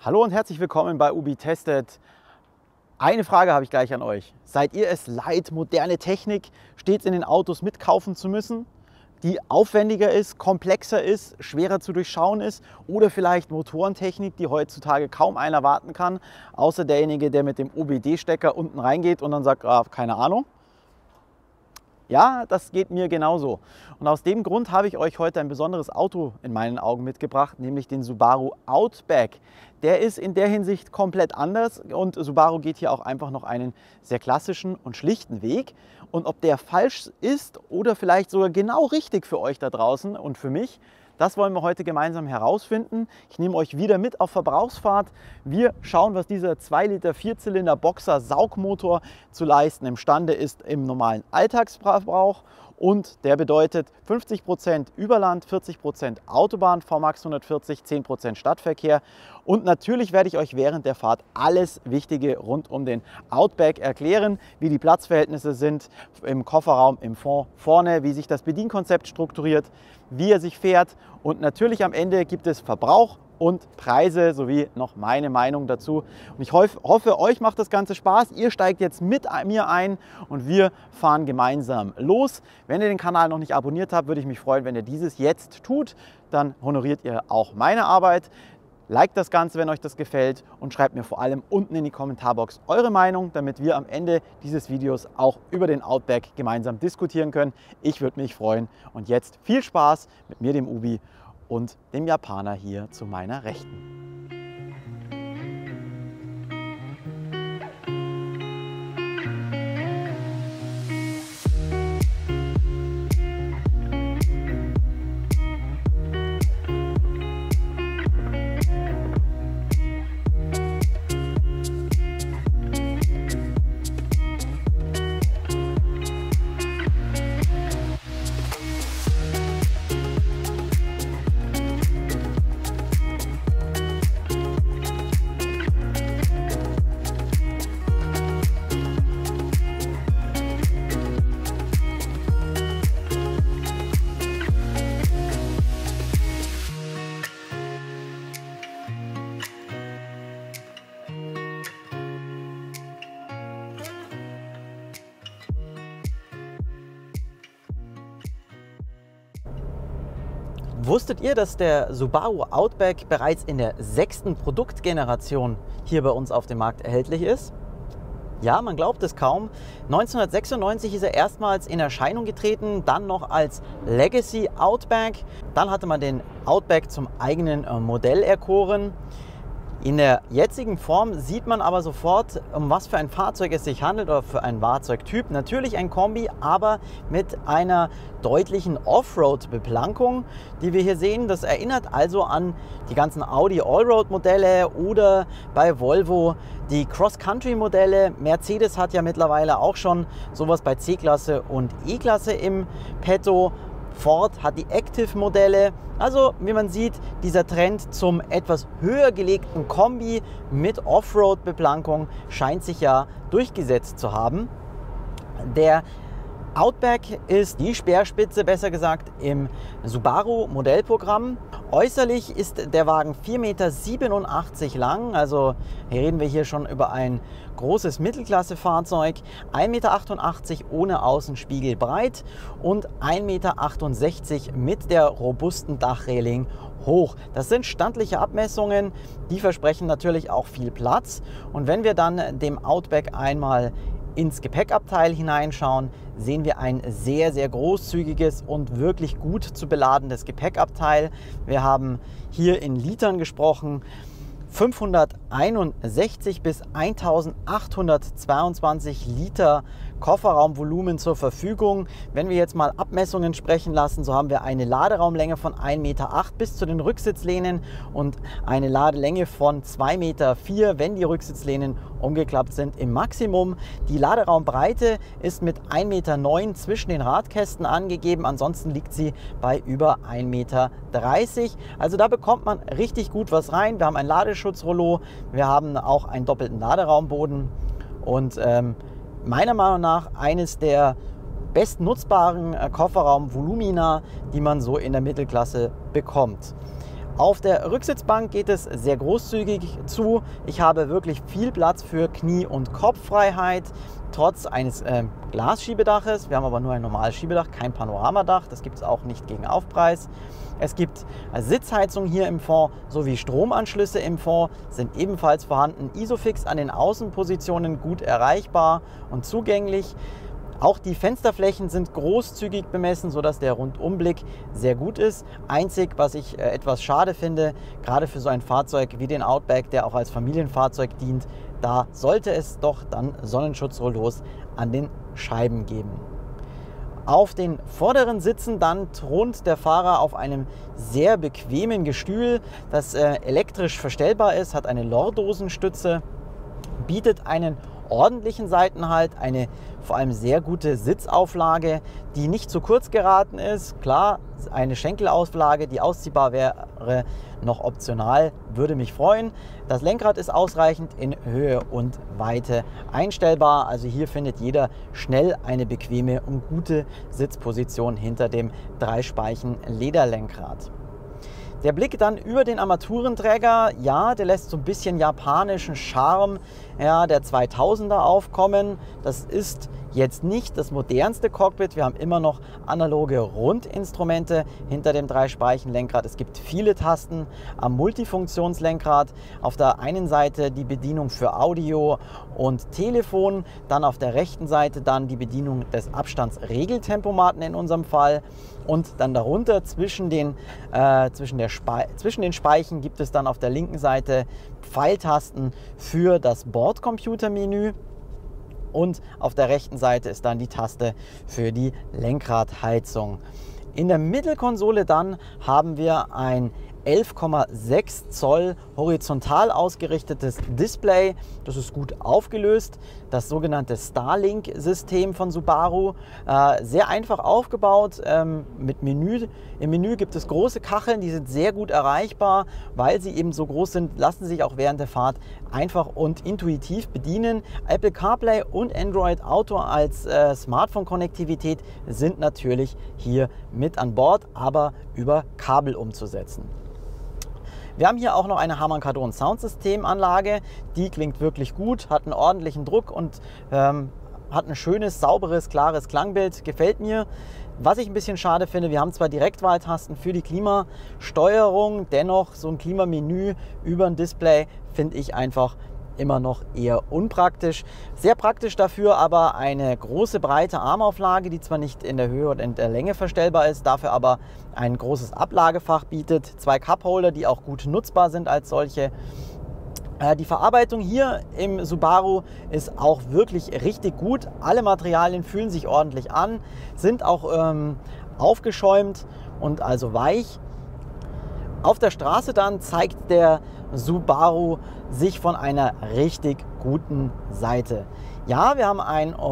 Hallo und herzlich willkommen bei Ubi Tested. Eine Frage habe ich gleich an euch. Seid ihr es leid, moderne Technik stets in den Autos mitkaufen zu müssen, die aufwendiger ist, komplexer ist, schwerer zu durchschauen ist, oder vielleicht Motorentechnik, die heutzutage kaum einer warten kann, außer derjenige, der mit dem OBD-Stecker unten reingeht und dann sagt, keine Ahnung. Ja, das geht mir genauso. Und aus dem Grund habe ich euch heute ein besonderes Auto in meinen Augen mitgebracht, nämlich den Subaru Outback. Der ist in der Hinsicht komplett anders und Subaru geht hier auch einfach noch einen sehr klassischen und schlichten Weg. Und ob der falsch ist oder vielleicht sogar genau richtig für euch da draußen und für mich, das wollen wir heute gemeinsam herausfinden. Ich nehme euch wieder mit auf Verbrauchsfahrt. Wir schauen, was dieser 2 Liter Vierzylinder Boxer Saugmotor zu leisten imstande ist im normalen Alltagsverbrauch. Und der bedeutet 50% Überland, 40% Autobahn, VMAX 140, 10% Stadtverkehr. Und natürlich werde ich euch während der Fahrt alles Wichtige rund um den Outback erklären, wie die Platzverhältnisse sind im Kofferraum, im Fond vorne, wie sich das Bedienkonzept strukturiert, wie er sich fährt. Und natürlich am Ende gibt es Verbrauch und Preise sowie noch meine Meinung dazu. Und ich hoffe, euch macht das Ganze Spaß. Ihr steigt jetzt mit mir ein und wir fahren gemeinsam los. Wenn ihr den Kanal noch nicht abonniert habt, würde ich mich freuen, wenn ihr dieses jetzt tut. Dann honoriert ihr auch meine Arbeit. Liked das Ganze, wenn euch das gefällt, und schreibt mir vor allem unten in die Kommentarbox eure Meinung, damit wir am Ende dieses Videos auch über den Outback gemeinsam diskutieren können. Ich würde mich freuen. Und jetzt viel Spaß mit mir, dem Ubi, und dem Japaner hier zu meiner Rechten. Wusstet ihr, dass der Subaru Outback bereits in der 6. Produktgeneration hier bei uns auf dem Markt erhältlich ist? Ja, man glaubt es kaum. 1996 ist er erstmals in Erscheinung getreten, dann noch als Legacy Outback. Dann hatte man den Outback zum eigenen Modell erkoren. In der jetzigen Form sieht man aber sofort, um was für ein Fahrzeug es sich handelt oder für einen Fahrzeugtyp. Natürlich ein Kombi, aber mit einer deutlichen Offroad-Beplankung, die wir hier sehen. Das erinnert also an die ganzen Audi Allroad-Modelle oder bei Volvo die Cross-Country-Modelle. Mercedes hat ja mittlerweile auch schon sowas bei C-Klasse und E-Klasse im Petto. Ford hat die Active-Modelle. Also, wie man sieht, dieser Trend zum etwas höher gelegten Kombi mit Offroad-Beplankung scheint sich ja durchgesetzt zu haben. Der Outback ist die Speerspitze, besser gesagt, im Subaru Modellprogramm. Äußerlich ist der Wagen 4,87 Meter lang, also hier reden wir hier schon über ein großes Mittelklasse-Fahrzeug, 1,88 Meter ohne Außenspiegel breit und 1,68 Meter mit der robusten Dachreling hoch. Das sind standliche Abmessungen, die versprechen natürlich auch viel Platz. Und wenn wir dann dem Outback einmal ins Gepäckabteil hineinschauen, sehen wir ein sehr, sehr großzügiges und wirklich gut zu beladendes Gepäckabteil. Wir haben hier in Litern gesprochen. 561 bis 1822 Liter Kofferraumvolumen zur Verfügung. Wenn wir jetzt mal Abmessungen sprechen lassen, so haben wir eine Laderaumlänge von 1,8 Meter bis zu den Rücksitzlehnen und eine Ladelänge von 2,4 Meter, wenn die Rücksitzlehnen umgeklappt sind im Maximum. Die Laderaumbreite ist mit 1,9 Meter zwischen den Radkästen angegeben, ansonsten liegt sie bei über 1,30 Meter. Also da bekommt man richtig gut was rein. Wir haben ein Ladeschutzrollo, wir haben auch einen doppelten Laderaumboden und meiner Meinung nach eines der bestnutzbaren Kofferraumvolumina, die man so in der Mittelklasse bekommt. Auf der Rücksitzbank geht es sehr großzügig zu. Ich habe wirklich viel Platz für Knie- und Kopffreiheit, trotz eines Glassschiebedaches. Wir haben aber nur ein normales Schiebedach, kein Panoramadach. Das gibt es auch nicht gegen Aufpreis. Es gibt Sitzheizung hier im Fond sowie Stromanschlüsse im Fond sind ebenfalls vorhanden. Isofix an den Außenpositionen gut erreichbar und zugänglich. Auch die Fensterflächen sind großzügig bemessen, sodass der Rundumblick sehr gut ist. Einzig, was ich etwas schade finde, gerade für so ein Fahrzeug wie den Outback, der auch als Familienfahrzeug dient, da sollte es doch dann Sonnenschutzrollos an den Scheiben geben. Auf den vorderen Sitzen dann thront der Fahrer auf einem sehr bequemen Gestühl, das elektrisch verstellbar ist, hat eine Lordosenstütze, bietet einen ordentlichen Seitenhalt, eine vor allem sehr gute Sitzauflage, die nicht zu kurz geraten ist. Klar, eine Schenkelauflage, die ausziehbar wäre, noch optional, würde mich freuen. Das Lenkrad ist ausreichend in Höhe und Weite einstellbar. Also hier findet jeder schnell eine bequeme und gute Sitzposition hinter dem 3-Speichen-Lederlenkrad. Der Blick dann über den Armaturenträger, ja, der lässt so ein bisschen japanischen Charme der 2000er aufkommen. Das ist jetzt nicht das modernste Cockpit. Wir haben immer noch analoge Rundinstrumente hinter dem 3-Speichen-Lenkrad. Es gibt viele Tasten am Multifunktionslenkrad. Auf der einen Seite die Bedienung für Audio und Telefon, dann auf der rechten Seite dann die Bedienung des Abstandsregeltempomaten in unserem Fall. Und dann darunter zwischen den Speichen gibt es dann auf der linken Seite Pfeiltasten für das Bordcomputermenü. Und auf der rechten Seite ist dann die Taste für die Lenkradheizung. In der Mittelkonsole dann haben wir ein 11,6 Zoll horizontal ausgerichtetes Display. Das ist gut aufgelöst. Das sogenannte Starlink-System von Subaru. Sehr einfach aufgebaut mit Menü. Im Menü gibt es große Kacheln, die sind sehr gut erreichbar. Weil sie eben so groß sind, lassen sich auch während der Fahrt einfach und intuitiv bedienen. Apple CarPlay und Android Auto als Smartphone-Konnektivität sind natürlich hier mit an Bord, aber über Kabel umzusetzen. Wir haben hier auch noch eine Harman Kardon Soundsystemanlage, die klingt wirklich gut, hat einen ordentlichen Druck und hat ein schönes, sauberes, klares Klangbild, gefällt mir. Was ich ein bisschen schade finde, wir haben zwar Direktwahltasten für die Klimasteuerung, dennoch so ein Klimamenü über ein Display finde ich einfach immer noch eher unpraktisch. Sehr praktisch dafür aber eine große breite Armauflage, die zwar nicht in der Höhe und in der Länge verstellbar ist, dafür aber ein großes Ablagefach bietet, 2 Cupholder, die auch gut nutzbar sind als solche. Die Verarbeitung hier im Subaru ist auch wirklich richtig gut. Alle Materialien fühlen sich ordentlich an, sind auch aufgeschäumt und also weich. Auf der Straße dann zeigt der Subaru sich von einer richtig guten Seite. Ja, wir haben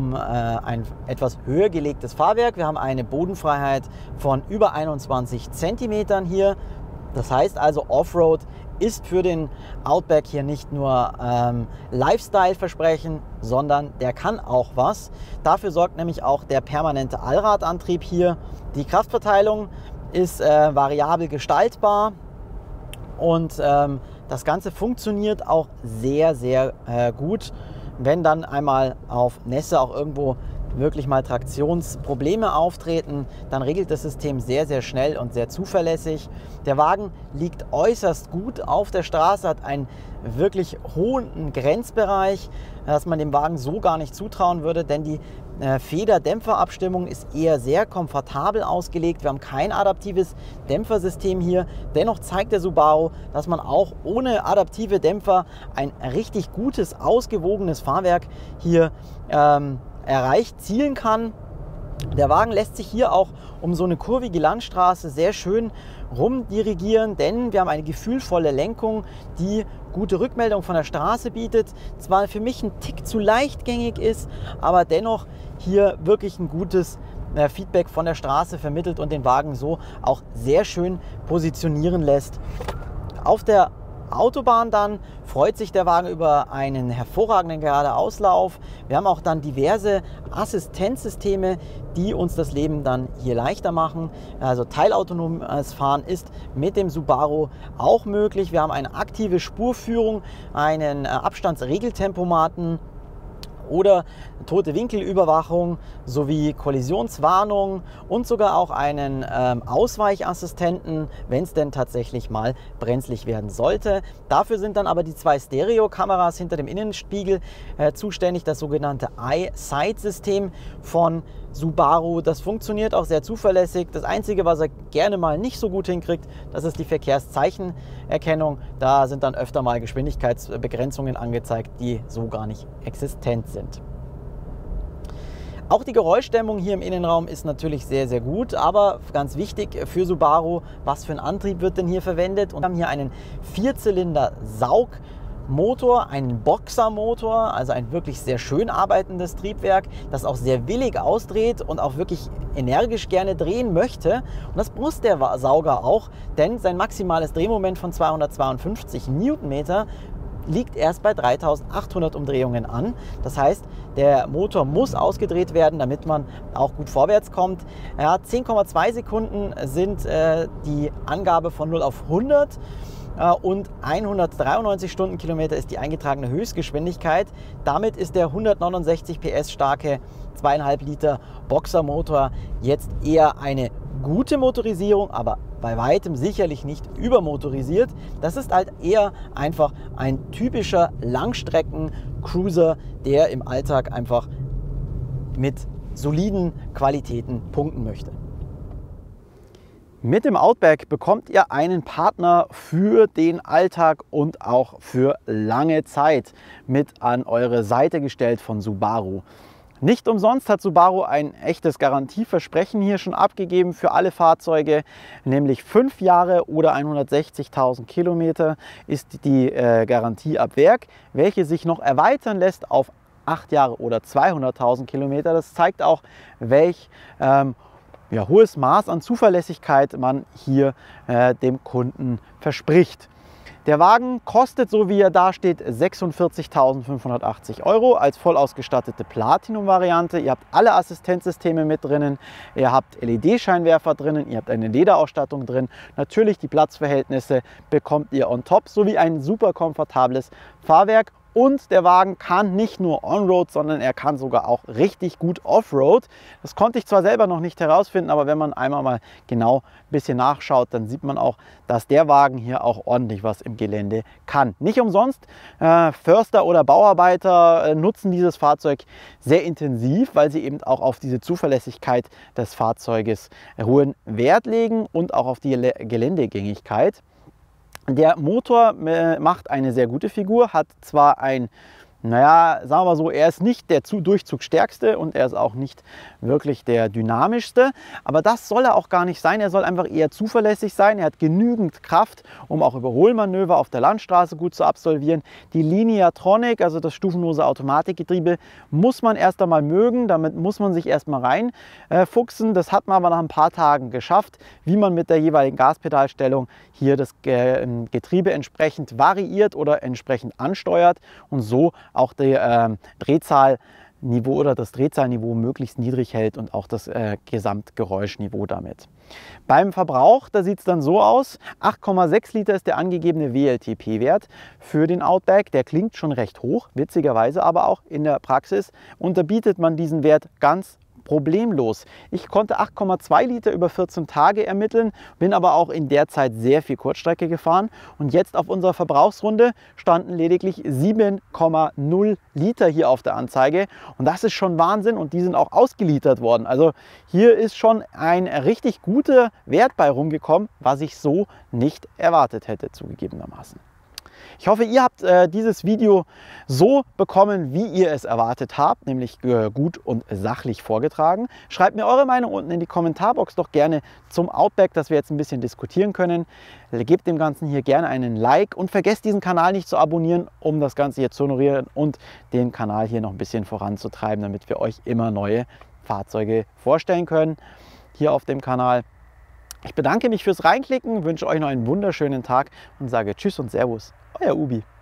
ein etwas höher gelegtes Fahrwerk. Wir haben eine Bodenfreiheit von über 21 cm hier. Das heißt also, Offroad ist für den Outback hier nicht nur Lifestyle-Versprechen, sondern der kann auch was. Dafür sorgt nämlich auch der permanente Allradantrieb hier. Die Kraftverteilung ist variabel gestaltbar und das Ganze funktioniert auch sehr, sehr gut. Wenn dann einmal auf Nässe auch irgendwo wirklich mal Traktionsprobleme auftreten, dann regelt das System sehr, sehr schnell und sehr zuverlässig. Der Wagen liegt äußerst gut auf der Straße, hat einen wirklich hohen Grenzbereich, dass man dem Wagen so gar nicht zutrauen würde, denn die Federdämpferabstimmung ist eher sehr komfortabel ausgelegt. Wir haben kein adaptives Dämpfersystem hier. Dennoch zeigt der Subaru, dass man auch ohne adaptive Dämpfer ein richtig gutes, ausgewogenes Fahrwerk hier zielen kann. Der Wagen lässt sich hier auch um so eine kurvige Landstraße sehr schön rumdirigieren, denn wir haben eine gefühlvolle Lenkung, die gute Rückmeldung von der Straße bietet. Zwar für mich ein Tick zu leichtgängig ist, aber dennoch hier wirklich ein gutes Feedback von der Straße vermittelt und den Wagen so auch sehr schön positionieren lässt. Auf der Autobahn dann freut sich der Wagen über einen hervorragenden Geradeauslauf. Wir haben auch dann diverse Assistenzsysteme, die uns das Leben dann hier leichter machen. Also teilautonomes Fahren ist mit dem Subaru auch möglich. Wir haben eine aktive Spurführung, einen Abstandsregeltempomaten oder tote Winkelüberwachung sowie Kollisionswarnung und sogar auch einen Ausweichassistenten, wenn es denn tatsächlich mal brenzlig werden sollte. Dafür sind dann aber die zwei Stereokameras hinter dem Innenspiegel zuständig, das sogenannte EyeSight-System von Subaru. Das funktioniert auch sehr zuverlässig. Das Einzige, was er gerne mal nicht so gut hinkriegt, das ist die Verkehrszeichenerkennung. Da sind dann öfter mal Geschwindigkeitsbegrenzungen angezeigt, die so gar nicht existent sind. Auch die Geräuschdämmung hier im Innenraum ist natürlich sehr, sehr gut, aber ganz wichtig für Subaru, was für ein Antrieb wird denn hier verwendet? Und wir haben hier einen Vierzylinder-Saugmotor, einen Boxermotor, also ein wirklich sehr schön arbeitendes Triebwerk, das auch sehr willig ausdreht und auch wirklich energisch gerne drehen möchte. Und das muss der Sauger auch, denn sein maximales Drehmoment von 252 Newtonmeter liegt erst bei 3800 Umdrehungen an. Das heißt, der Motor muss ausgedreht werden, damit man auch gut vorwärts kommt. Ja, 10,2 Sekunden sind die Angabe von 0 auf 100 und 193 Stundenkilometer ist die eingetragene Höchstgeschwindigkeit. Damit ist der 169 PS starke 2,5 Liter Boxermotor jetzt eher eine gute Motorisierung, aber bei weitem sicherlich nicht übermotorisiert. Das ist halt eher einfach ein typischer Langstrecken-Cruiser, der im Alltag einfach mit soliden Qualitäten punkten möchte. Mit dem Outback bekommt ihr einen Partner für den Alltag und auch für lange Zeit mit an eure Seite gestellt von Subaru. Nicht umsonst hat Subaru ein echtes Garantieversprechen hier schon abgegeben für alle Fahrzeuge, nämlich 5 Jahre oder 160.000 Kilometer ist die Garantie ab Werk, welche sich noch erweitern lässt auf 8 Jahre oder 200.000 Kilometer. Das zeigt auch, welch hohes Maß an Zuverlässigkeit man hier dem Kunden verspricht. Der Wagen kostet, so wie er da steht, 46.580 € als voll ausgestattete Platinum-Variante. Ihr habt alle Assistenzsysteme mit drinnen, ihr habt LED-Scheinwerfer drinnen, ihr habt eine Lederausstattung drin. Natürlich die Platzverhältnisse bekommt ihr on top, sowie ein super komfortables Fahrwerk. Und der Wagen kann nicht nur On-Road, sondern er kann sogar auch richtig gut Off-Road. Das konnte ich zwar selber noch nicht herausfinden, aber wenn man einmal mal genau ein bisschen nachschaut, dann sieht man auch, dass der Wagen hier auch ordentlich was im Gelände kann. Nicht umsonst, Förster oder Bauarbeiter nutzen dieses Fahrzeug sehr intensiv, weil sie eben auch auf diese Zuverlässigkeit des Fahrzeuges hohen Wert legen und auch auf die Geländegängigkeit. Der Motor macht eine sehr gute Figur, hat zwar ein, naja, sagen wir mal so, er ist nicht der durchzugstärkste und er ist auch nicht wirklich der dynamischste, aber das soll er auch gar nicht sein. Er soll einfach eher zuverlässig sein. Er hat genügend Kraft, um auch Überholmanöver auf der Landstraße gut zu absolvieren. Die Lineatronic, also das stufenlose Automatikgetriebe, muss man erst einmal mögen. Damit muss man sich erst mal reinfuchsen. Das hat man aber nach ein paar Tagen geschafft, wie man mit der jeweiligen Gaspedalstellung hier das Getriebe entsprechend variiert oder entsprechend ansteuert und so auch die Drehzahlniveau oder das Drehzahlniveau möglichst niedrig hält und auch das Gesamtgeräuschniveau damit. Beim Verbrauch, da sieht es dann so aus, 8,6 Liter ist der angegebene WLTP-Wert für den Outback. Der klingt schon recht hoch, witzigerweise aber auch in der Praxis unterbietet man diesen Wert ganz problemlos. Ich konnte 8,2 Liter über 14 Tage ermitteln, bin aber auch in der Zeit sehr viel Kurzstrecke gefahren und jetzt auf unserer Verbrauchsrunde standen lediglich 7,0 Liter hier auf der Anzeige und das ist schon Wahnsinn und die sind auch ausgeliefert worden. Also hier ist schon ein richtig guter Wert bei rumgekommen, was ich so nicht erwartet hätte zugegebenermaßen. Ich hoffe, ihr habt dieses Video so bekommen, wie ihr es erwartet habt, nämlich gut und sachlich vorgetragen. Schreibt mir eure Meinung unten in die Kommentarbox doch gerne zum Outback, dass wir jetzt ein bisschen diskutieren können. Gebt dem Ganzen hier gerne einen Like und vergesst diesen Kanal nicht zu abonnieren, um das Ganze hier zu honorieren und den Kanal hier noch ein bisschen voranzutreiben, damit wir euch immer neue Fahrzeuge vorstellen können hier auf dem Kanal. Ich bedanke mich fürs Reinklicken, wünsche euch noch einen wunderschönen Tag und sage Tschüss und Servus, euer Ubi.